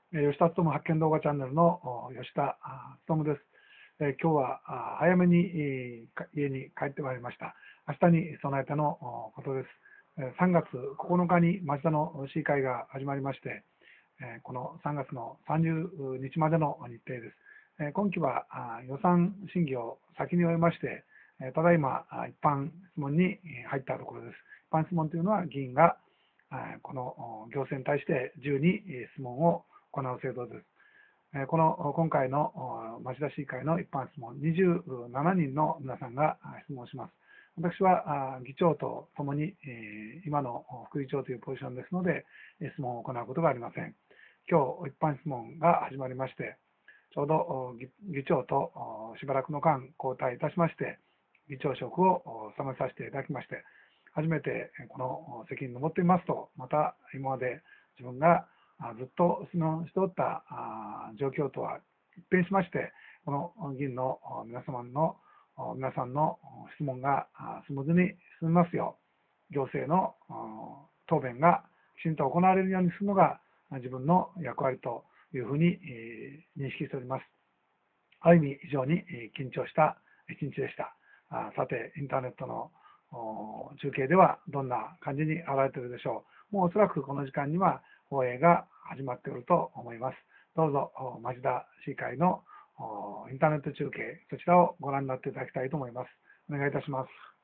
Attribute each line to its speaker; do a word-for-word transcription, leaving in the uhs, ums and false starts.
Speaker 1: 吉田勉発見動画チャンネルの吉田勉です。今日は早めに家に帰ってまいりました。明日に備えてのことです。さんがつここのかに町田の市議会が始まりまして、このさんがつのさんじゅうにちまでの日程です。今期は予算審議を先に終えまして、ただいま一般質問に入ったところです。一般質問というのは議員がこの行政に対して自由に質問を行う制度です。この今回の町田市議会の一般質問、にじゅうななにんの皆さんが質問します。私は議長とともに今の副議長というポジションですので、質問を行うことがありません。今日、一般質問が始まりまして、ちょうど議長としばらくの間交代いたしまして、議長職を務めさせていただきまして、初めてこの責任を持っていますと、また今まで自分がずっと質問しておった状況とは一変しまして、この議員の皆様の皆さんの質問がスムーズに進みますよう、行政の答弁がきちんと行われるようにするのが自分の役割というふうに認識しております。ある意味非常に緊張した一日でした。さて、インターネットの中継ではどんな感じに現れているでしょう。もうおそらくこの時間には放映が始まっていると思います。どうぞ町田市議会のインターネット中継、そちらをご覧になっていただきたいと思います。お願いいたします。